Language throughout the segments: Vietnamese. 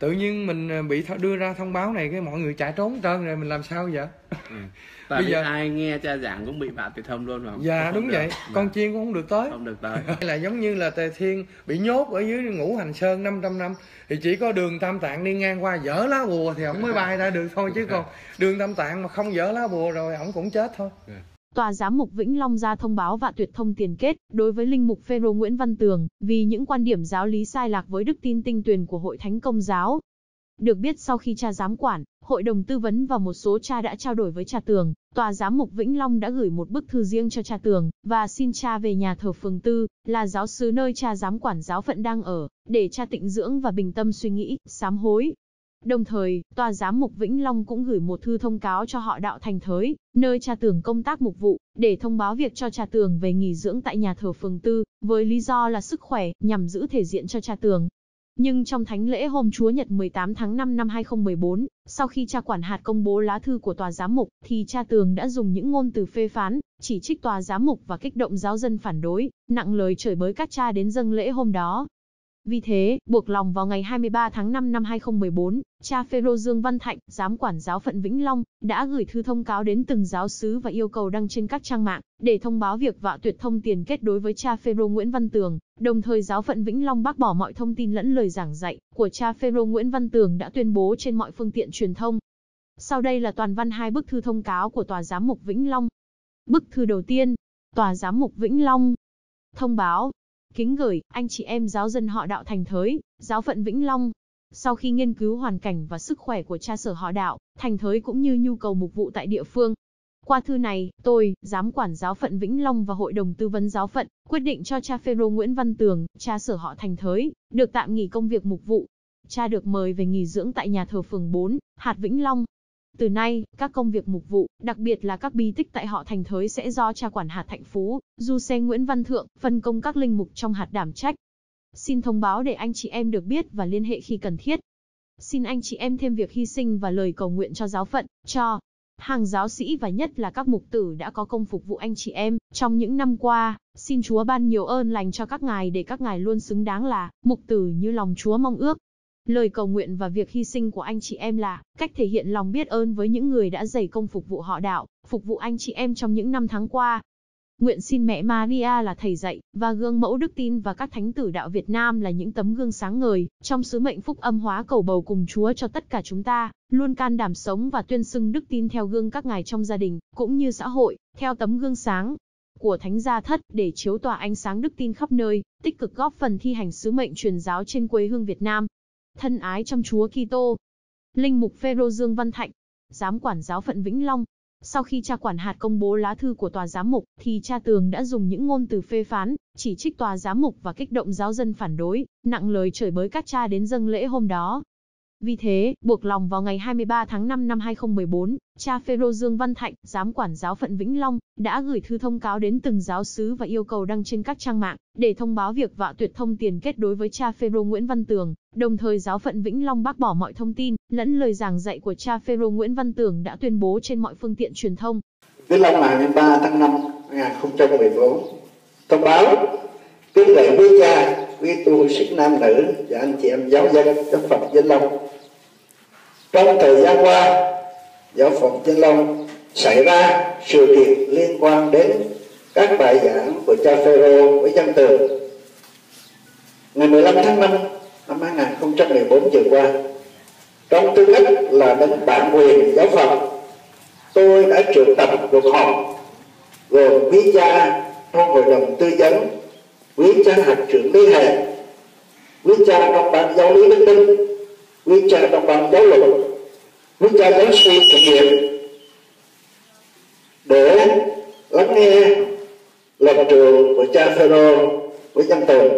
Tự nhiên mình bị đưa ra thông báo này cái mọi người chạy trốn trơn rồi, mình làm sao vậy? Tại bây giờ ai nghe cha giảng cũng bị bạo tuyệt thông luôn mà. Dạ đúng vậy, con chiên cũng không được tới. Không được tới. Là giống như là Tề Thiên bị nhốt ở dưới Ngũ Hành Sơn 500 năm thì chỉ có Đường Tam Tạng đi ngang qua dỡ lá bùa thì ổng mới bay ra được thôi, chứ còn Đường Tam Tạng mà không dỡ lá bùa rồi ổng cũng chết thôi. Tòa giám mục Vĩnh Long ra thông báo vạ tuyệt thông tiền kết đối với linh mục Phêrô Nguyễn Văn Tường vì những quan điểm giáo lý sai lạc với đức tin tinh tuyền của Hội Thánh Công giáo. Được biết sau khi cha giám quản, hội đồng tư vấn và một số cha đã trao đổi với cha Tường, tòa giám mục Vĩnh Long đã gửi một bức thư riêng cho cha Tường và xin cha về nhà thờ Phường Tư, là giáo xứ nơi cha giám quản giáo phận đang ở, để cha tịnh dưỡng và bình tâm suy nghĩ, sám hối. Đồng thời, tòa giám mục Vĩnh Long cũng gửi một thư thông cáo cho họ đạo Thành Thới, nơi cha Tường công tác mục vụ, để thông báo việc cho cha Tường về nghỉ dưỡng tại nhà thờ Phường Tư, với lý do là sức khỏe, nhằm giữ thể diện cho cha Tường. Nhưng trong thánh lễ hôm Chúa Nhật 18 tháng 5 năm 2014, sau khi cha quản hạt công bố lá thư của tòa giám mục, thì cha Tường đã dùng những ngôn từ phê phán, chỉ trích tòa giám mục và kích động giáo dân phản đối, nặng lời chửi bới các cha đến dâng lễ hôm đó. Vì thế, buộc lòng vào ngày 23 tháng 5 năm 2014, cha Phêrô Dương Văn Thạnh, giám quản giáo phận Vĩnh Long, đã gửi thư thông cáo đến từng giáo xứ và yêu cầu đăng trên các trang mạng, để thông báo việc vạ tuyệt thông tiền kết đối với cha Phêrô Nguyễn Văn Tường. Đồng thời giáo phận Vĩnh Long bác bỏ mọi thông tin lẫn lời giảng dạy của cha Phêrô Nguyễn Văn Tường đã tuyên bố trên mọi phương tiện truyền thông. Sau đây là toàn văn 2 bức thư thông cáo của tòa giám mục Vĩnh Long. Bức thư đầu tiên, tòa giám mục Vĩnh Long. Thông báo. Kính gửi, anh chị em giáo dân họ đạo Thành Thới, giáo phận Vĩnh Long. Sau khi nghiên cứu hoàn cảnh và sức khỏe của cha sở họ đạo, Thành Thới cũng như nhu cầu mục vụ tại địa phương. Qua thư này, tôi, giám quản giáo phận Vĩnh Long và hội đồng tư vấn giáo phận, quyết định cho cha Phêrô Nguyễn Văn Tường, cha sở họ Thành Thới, được tạm nghỉ công việc mục vụ. Cha được mời về nghỉ dưỡng tại nhà thờ phường 4, hạt Vĩnh Long. Từ nay, các công việc mục vụ, đặc biệt là các bi tích tại họ Thành Thới sẽ do cha quản hạt Thạnh Phú, Du Xe Nguyễn Văn Thượng, phân công các linh mục trong hạt đảm trách. Xin thông báo để anh chị em được biết và liên hệ khi cần thiết. Xin anh chị em thêm việc hy sinh và lời cầu nguyện cho giáo phận, cho hàng giáo sĩ và nhất là các mục tử đã có công phục vụ anh chị em trong những năm qua. Xin Chúa ban nhiều ơn lành cho các ngài để các ngài luôn xứng đáng là mục tử như lòng Chúa mong ước. Lời cầu nguyện và việc hy sinh của anh chị em là cách thể hiện lòng biết ơn với những người đã dày công phục vụ họ đạo, phục vụ anh chị em trong những năm tháng qua. Nguyện xin mẹ Maria là thầy dạy và gương mẫu đức tin và các thánh tử đạo Việt Nam là những tấm gương sáng ngời trong sứ mệnh phúc âm hóa cầu bầu cùng Chúa cho tất cả chúng ta, luôn can đảm sống và tuyên xưng đức tin theo gương các ngài trong gia đình cũng như xã hội, theo tấm gương sáng của Thánh Gia Thất để chiếu tỏa ánh sáng đức tin khắp nơi, tích cực góp phần thi hành sứ mệnh truyền giáo trên quê hương Việt Nam. Thân ái trong Chúa Kitô. Linh mục Phêrô Dương Văn Thạnh, giám quản giáo phận Vĩnh Long. Sau khi cha quản hạt công bố lá thư của tòa giám mục, thì cha Tường đã dùng những ngôn từ phê phán, chỉ trích tòa giám mục và kích động giáo dân phản đối, nặng lời chửi bới các cha đến dâng lễ hôm đó. Vì thế, buộc lòng vào ngày 23 tháng 5 năm 2014, cha Phêrô Dương Văn Thạnh, giám quản giáo phận Vĩnh Long, đã gửi thư thông cáo đến từng giáo xứ và yêu cầu đăng trên các trang mạng, để thông báo việc vạ tuyệt thông tiền kết đối với cha Phêrô Nguyễn Văn Tường. Đồng thời giáo phận Vĩnh Long bác bỏ mọi thông tin, lẫn lời giảng dạy của cha Phêrô Nguyễn Văn Tường đã tuyên bố trên mọi phương tiện truyền thông. Vĩnh Long ngày 23 tháng 5 năm 2014, thông báo kính lạy quý cha, quý tu sĩ nam nữ và anh chị em giáo dân giáo phận Vĩnh Long. Trong thời gian qua, giáo phận Vĩnh Long xảy ra sự kiện liên quan đến các bài giảng của cha Phêrô với dân Tường. Ngày 15 tháng 5 năm 2014 vừa qua, trong tư cách là đấng bản quyền giáo phận, tôi đã triệu tập cuộc họp gồm quý cha trong hội đồng tư vấn, quý cha hạt trưởng lý hệ, quý cha trong ban giáo lý đức tin, quý cha trong ban giáo luật, quý cha giáo sư chủ nhiệm, để lắng nghe lập trường của cha Phêrô với dân Tường.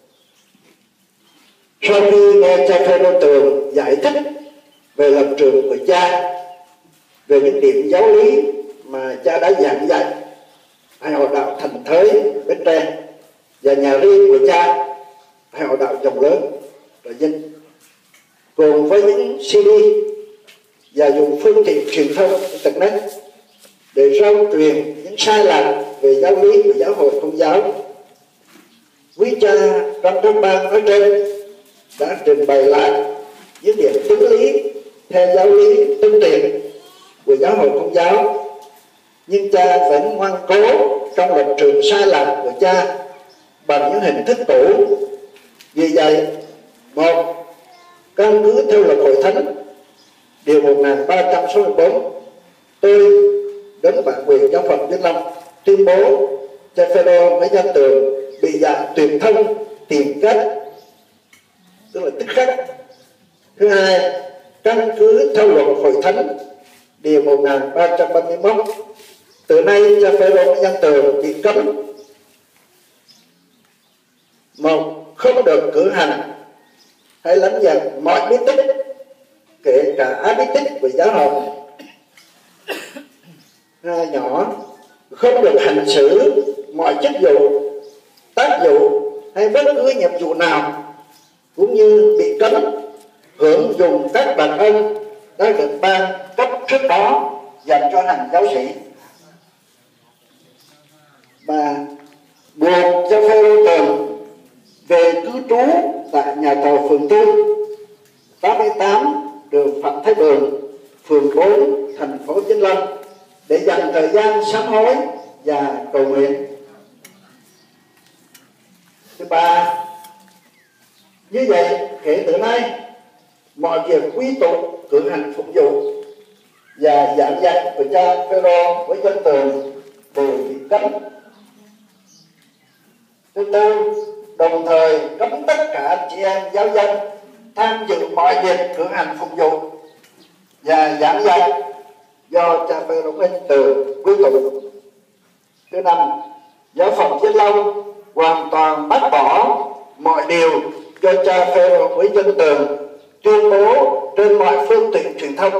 Sau khi nghe cha Phêrô Tường giải thích về lập trường của cha, về những điểm giáo lý mà cha đã giảng dạy tại họ đạo Thành Thới, Bến Tre và nhà riêng của cha tại họ đạo Chồng Lớn, Trà Vinh, cùng với những CD và dùng phương tiện truyền thông internet để rao truyền những sai lạc về giáo lý của giáo hội Công giáo, quý cha trong các ban nói trên đã trình bày lại những điểm tính lý theo giáo lý tân tiền của giáo hội Công giáo, nhưng cha vẫn ngoan cố trong lập trường sai lầm của cha bằng những hình thức cũ. Vì vậy, một, căn cứ theo luật hội thánh điều 1364, tôi đến bản quyền giáo phận Vĩnh Long tuyên bố cha Phêrô với Văn Tường bị dạ tuyệt thông tìm cách, tức là tức khắc. Thứ hai, căn cứ theo luật hội thánh điều 1331, từ nay cha Phêrô với Văn Tường bị cấm: một, không được cử hành hay lãnh nhận mọi bí tích, kể cả bí tích của giáo hội. Hai, nhỏ, không được hành xử mọi chức vụ, tác vụ hay bất cứ nhiệm vụ nào, cũng như bị cấm hưởng dùng các bản ân đã được ban cấp trước đó dành cho hành giáo sĩ. Và buộc cho Phêrô Tường về cư trú tại nhà thờ phường Tư, 88 đường Phạm Thái Bường, phường 4, thành phố Vĩnh Long, để dành thời gian sám hối và cầu nguyện. Thứ ba, như vậy kể từ nay mọi việc quy tụ, cử hành phục vụ và giảng dạy của cha Phêrô với Văn Tường đều bị cấm. Thứ tư, đồng thời cấm tất cả chị em giáo dân tham dự mọi việc cử hành phục vụ và giảng dạy do cha Phêrô với Văn Tường quy tụ. Thứ năm, giáo phận Vĩnh Long hoàn toàn bác bỏ mọi điều do cha Phêrô với Văn Tường tuyên bố trên mọi phương tiện truyền thông.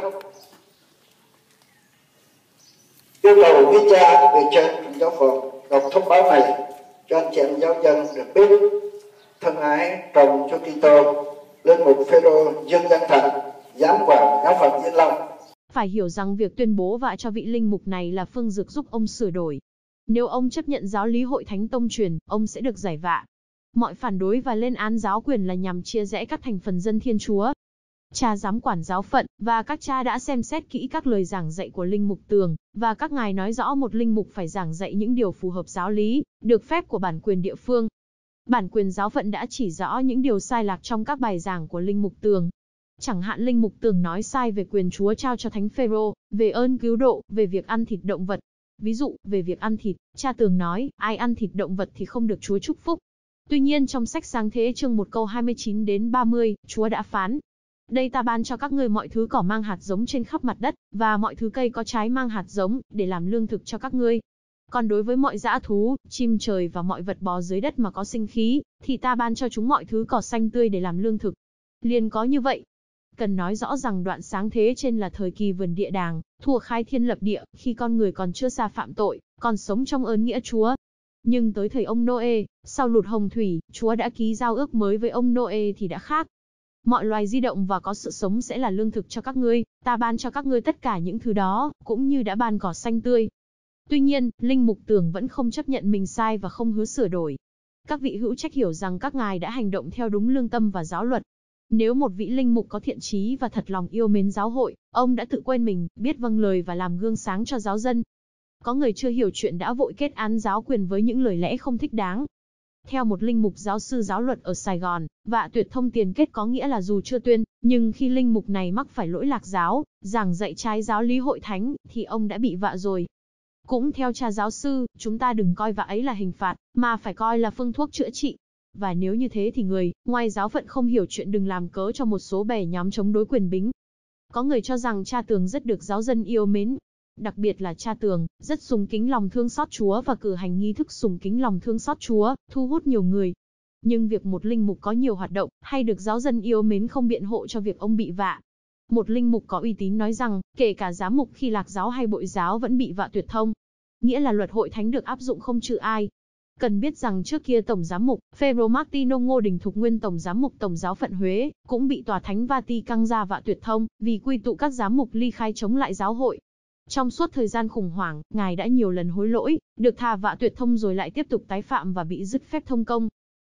Yêu cầu quý cha về trên trong giáo phận đọc thông báo này cho anh chị em giáo dân được biết. Thân ái trồng cho Kitô, Linh mục Phêrô Dương Văn Thành, giám quản giáo phận Vĩnh Long. Phải hiểu rằng việc tuyên bố vạ cho vị linh mục này là phương dược giúp ông sửa đổi. Nếu ông chấp nhận giáo lý hội thánh tông truyền, ông sẽ được giải vạ. Mọi phản đối và lên án giáo quyền là nhằm chia rẽ các thành phần dân Thiên Chúa. Cha giám quản giáo phận và các cha đã xem xét kỹ các lời giảng dạy của linh mục Tường, và các ngài nói rõ một linh mục phải giảng dạy những điều phù hợp giáo lý, được phép của bản quyền địa phương. Bản quyền giáo phận đã chỉ rõ những điều sai lạc trong các bài giảng của linh mục Tường. Chẳng hạn linh mục Tường nói sai về quyền Chúa trao cho Thánh Phêrô, về ơn cứu độ, về việc ăn thịt động vật. Ví dụ, về việc ăn thịt, cha Tường nói, ai ăn thịt động vật thì không được Chúa chúc phúc. Tuy nhiên trong sách Sáng Thế chương 1 câu 29 đến 30, Chúa đã phán: đây ta ban cho các ngươi mọi thứ cỏ mang hạt giống trên khắp mặt đất, và mọi thứ cây có trái mang hạt giống, để làm lương thực cho các ngươi. Còn đối với mọi dã thú, chim trời và mọi vật bò dưới đất mà có sinh khí, thì ta ban cho chúng mọi thứ cỏ xanh tươi để làm lương thực. Liền có như vậy. Cần nói rõ rằng đoạn Sáng Thế trên là thời kỳ vườn địa đàng, thuở khai thiên lập địa, khi con người còn chưa sa phạm tội, còn sống trong ơn nghĩa Chúa. Nhưng tới thời ông Noe, sau lụt hồng thủy, Chúa đã ký giao ước mới với ông Noe thì đã khác. Mọi loài di động và có sự sống sẽ là lương thực cho các ngươi, ta ban cho các ngươi tất cả những thứ đó, cũng như đã ban cỏ xanh tươi. Tuy nhiên, linh mục Tường vẫn không chấp nhận mình sai và không hứa sửa đổi. Các vị hữu trách hiểu rằng các ngài đã hành động theo đúng lương tâm và giáo luật. Nếu một vị linh mục có thiện chí và thật lòng yêu mến giáo hội, ông đã tự quên mình, biết vâng lời và làm gương sáng cho giáo dân. Có người chưa hiểu chuyện đã vội kết án giáo quyền với những lời lẽ không thích đáng. Theo một linh mục giáo sư giáo luật ở Sài Gòn, vạ tuyệt thông tiền kết có nghĩa là dù chưa tuyên, nhưng khi linh mục này mắc phải lỗi lạc giáo, giảng dạy trái giáo lý hội thánh, thì ông đã bị vạ rồi. Cũng theo cha giáo sư, chúng ta đừng coi vạ ấy là hình phạt, mà phải coi là phương thuốc chữa trị. Và nếu như thế thì người, ngoài giáo phận không hiểu chuyện đừng làm cớ cho một số bè nhóm chống đối quyền bính. Có người cho rằng cha Tường rất được giáo dân yêu mến. Đặc biệt là cha Tường, rất sùng kính lòng thương xót Chúa và cử hành nghi thức sùng kính lòng thương xót Chúa, thu hút nhiều người. Nhưng việc một linh mục có nhiều hoạt động, hay được giáo dân yêu mến không biện hộ cho việc ông bị vạ. Một linh mục có uy tín nói rằng, kể cả giám mục khi lạc giáo hay bội giáo vẫn bị vạ tuyệt thông. Nghĩa là luật hội thánh được áp dụng không trừ ai. Cần biết rằng trước kia Tổng giám mục Phêrô Martino Ngô Đình Thục nguyên Tổng giám mục Tổng giáo phận Huế, cũng bị tòa thánh Vatican ra vạ tuyệt thông, vì quy tụ các giám mục ly khai chống lại giáo hội. Trong suốt thời gian khủng hoảng, ngài đã nhiều lần hối lỗi, được tha vạ tuyệt thông rồi lại tiếp tục tái phạm và bị dứt phép thông công.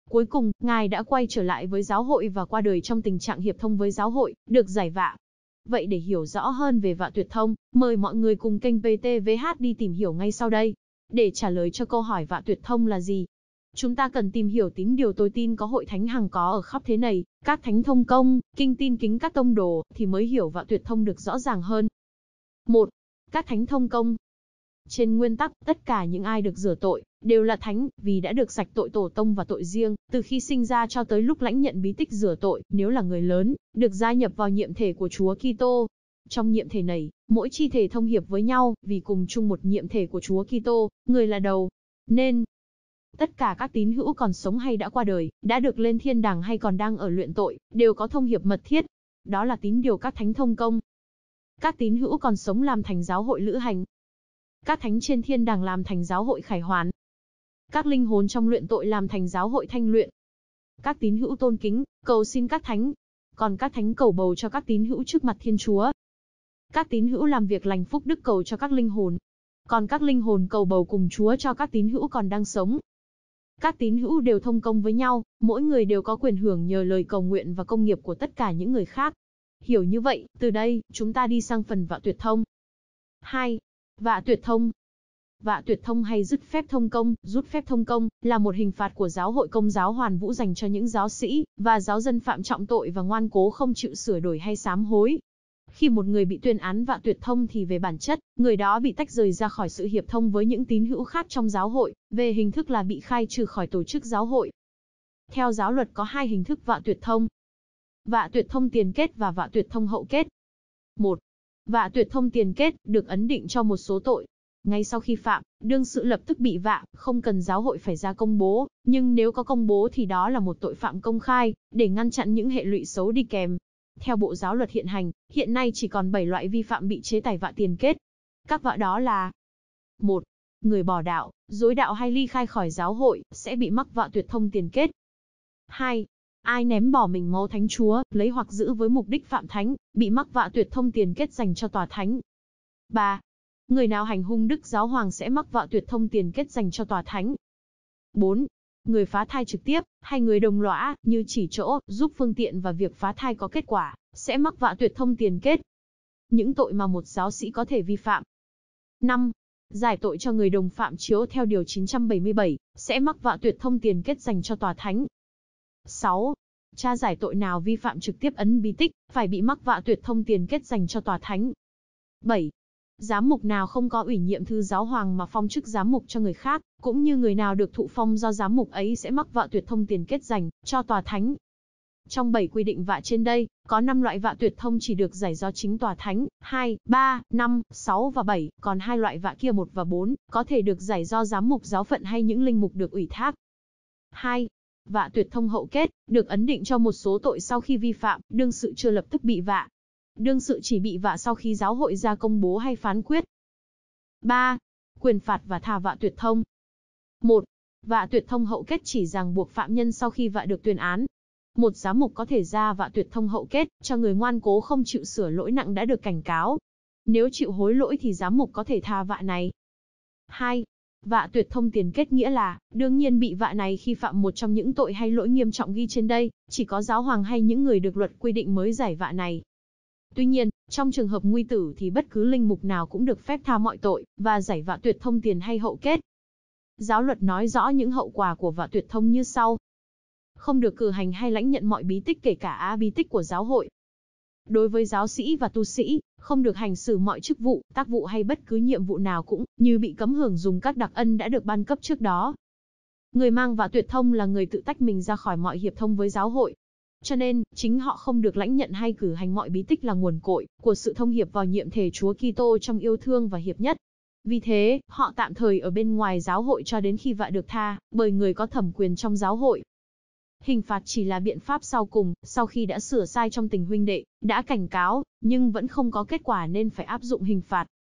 Cuối cùng, Ngài đã quay trở lại với giáo hội và qua đời trong tình trạng hiệp thông với giáo hội, được giải vạ. Vậy để hiểu rõ hơn về Vạ Tuyệt Thông, mời mọi người cùng kênh PTVH đi tìm hiểu ngay sau đây. Để trả lời cho câu hỏi Vạ Tuyệt Thông là gì, chúng ta cần tìm hiểu tín điều tôi tin có hội thánh hằng có ở khắp thế này, các thánh thông công, kinh tin kính các tông đồ, thì mới hiểu Vạ Tuyệt Thông được rõ ràng hơn. 1. Các thánh thông công. Trên nguyên tắc, tất cả những ai được rửa tội, đều là thánh, vì đã được sạch tội tổ tông và tội riêng, từ khi sinh ra cho tới lúc lãnh nhận bí tích rửa tội, nếu là người lớn, được gia nhập vào nhiệm thể của Chúa Kitô. Trong nhiệm thể này, mỗi chi thể thông hiệp với nhau, vì cùng chung một nhiệm thể của Chúa Kitô, người là đầu. Nên, tất cả các tín hữu còn sống hay đã qua đời, đã được lên thiên đàng hay còn đang ở luyện tội, đều có thông hiệp mật thiết. Đó là tín điều các thánh thông công. Các tín hữu còn sống làm thành giáo hội lữ hành. Các thánh trên thiên đàng làm thành giáo hội khải hoàn. Các linh hồn trong luyện tội làm thành giáo hội thanh luyện. Các tín hữu tôn kính, cầu xin các thánh. Còn các thánh cầu bầu cho các tín hữu trước mặt Thiên Chúa. Các tín hữu làm việc lành phúc đức cầu cho các linh hồn. Còn các linh hồn cầu bầu cùng Chúa cho các tín hữu còn đang sống. Các tín hữu đều thông công với nhau, mỗi người đều có quyền hưởng nhờ lời cầu nguyện và công nghiệp của tất cả những người khác. Hiểu như vậy, từ đây, chúng ta đi sang phần Vạ Tuyệt Thông. 2. Vạ Tuyệt Thông. Vạ Tuyệt Thông hay dứt phép thông công, rút phép thông công, là một hình phạt của giáo hội Công giáo Hoàn Vũ dành cho những giáo sĩ và giáo dân phạm trọng tội và ngoan cố không chịu sửa đổi hay sám hối. Khi một người bị tuyên án Vạ Tuyệt Thông thì về bản chất, người đó bị tách rời ra khỏi sự hiệp thông với những tín hữu khác trong giáo hội, về hình thức là bị khai trừ khỏi tổ chức giáo hội. Theo giáo luật có hai hình thức Vạ Tuyệt Thông. Vạ Tuyệt Thông tiền kết và Vạ Tuyệt Thông hậu kết. 1. Vạ Tuyệt Thông tiền kết, được ấn định cho một số tội. Ngay sau khi phạm, đương sự lập tức bị vạ, không cần giáo hội phải ra công bố, nhưng nếu có công bố thì đó là một tội phạm công khai, để ngăn chặn những hệ lụy xấu đi kèm. Theo bộ giáo luật hiện hành, hiện nay chỉ còn 7 loại vi phạm bị chế tài vạ tiền kết. Các vạ đó là: 1. Người bỏ đạo, dối đạo hay ly khai khỏi giáo hội, sẽ bị mắc Vạ Tuyệt Thông tiền kết. 2. Ai ném bỏ mình máu Thánh Chúa, lấy hoặc giữ với mục đích phạm thánh, bị mắc Vạ Tuyệt Thông tiền kết dành cho tòa thánh. 3. Người nào hành hung Đức Giáo Hoàng sẽ mắc Vạ Tuyệt Thông tiền kết dành cho tòa thánh. 4. Người phá thai trực tiếp, hay người đồng lõa, như chỉ chỗ, giúp phương tiện và việc phá thai có kết quả, sẽ mắc Vạ Tuyệt Thông tiền kết. Những tội mà một giáo sĩ có thể vi phạm. 5. Giải tội cho người đồng phạm chiếu theo điều 977, sẽ mắc Vạ Tuyệt Thông tiền kết dành cho tòa thánh. 6. Cha giải tội nào vi phạm trực tiếp ấn bí tích, phải bị mắc Vạ Tuyệt Thông tiền kết dành cho tòa thánh. 7. Giám mục nào không có ủy nhiệm thư giáo hoàng mà phong chức giám mục cho người khác, cũng như người nào được thụ phong do giám mục ấy sẽ mắc Vạ Tuyệt Thông tiền kết dành cho tòa thánh. Trong 7 quy định vạ trên đây, có 5 loại Vạ Tuyệt Thông chỉ được giải do chính tòa thánh, 2, 3, 5, 6 và 7, còn 2 loại vạ kia 1 và 4, có thể được giải do giám mục giáo phận hay những linh mục được ủy thác. 2. Vạ Tuyệt Thông hậu kết, được ấn định cho một số tội sau khi vi phạm, đương sự chưa lập tức bị vạ. Đương sự chỉ bị vạ sau khi giáo hội ra công bố hay phán quyết. 3. Quyền phạt và tha Vạ Tuyệt Thông. 1. Vạ Tuyệt Thông hậu kết chỉ ràng buộc phạm nhân sau khi vạ được tuyên án. Một giám mục có thể ra Vạ Tuyệt Thông hậu kết cho người ngoan cố không chịu sửa lỗi nặng đã được cảnh cáo. Nếu chịu hối lỗi thì giám mục có thể tha vạ này. 2. Vạ Tuyệt Thông tiền kết nghĩa là, đương nhiên bị vạ này khi phạm một trong những tội hay lỗi nghiêm trọng ghi trên đây, chỉ có giáo hoàng hay những người được luật quy định mới giải vạ này. Tuy nhiên, trong trường hợp nguy tử thì bất cứ linh mục nào cũng được phép tha mọi tội, và giải Vạ Tuyệt Thông tiền hay hậu kết. Giáo luật nói rõ những hậu quả của Vạ Tuyệt Thông như sau. Không được cử hành hay lãnh nhận mọi bí tích kể cả bí tích của giáo hội. Đối với giáo sĩ và tu sĩ, không được hành xử mọi chức vụ, tác vụ hay bất cứ nhiệm vụ nào cũng như bị cấm hưởng dùng các đặc ân đã được ban cấp trước đó. Người mang Vạ Tuyệt Thông là người tự tách mình ra khỏi mọi hiệp thông với giáo hội. Cho nên, chính họ không được lãnh nhận hay cử hành mọi bí tích là nguồn cội của sự thông hiệp vào nhiệm thể Chúa Kitô trong yêu thương và hiệp nhất. Vì thế, họ tạm thời ở bên ngoài giáo hội cho đến khi vạ được tha, bởi người có thẩm quyền trong giáo hội. Hình phạt chỉ là biện pháp sau cùng, sau khi đã sửa sai trong tình huynh đệ, đã cảnh cáo, nhưng vẫn không có kết quả nên phải áp dụng hình phạt.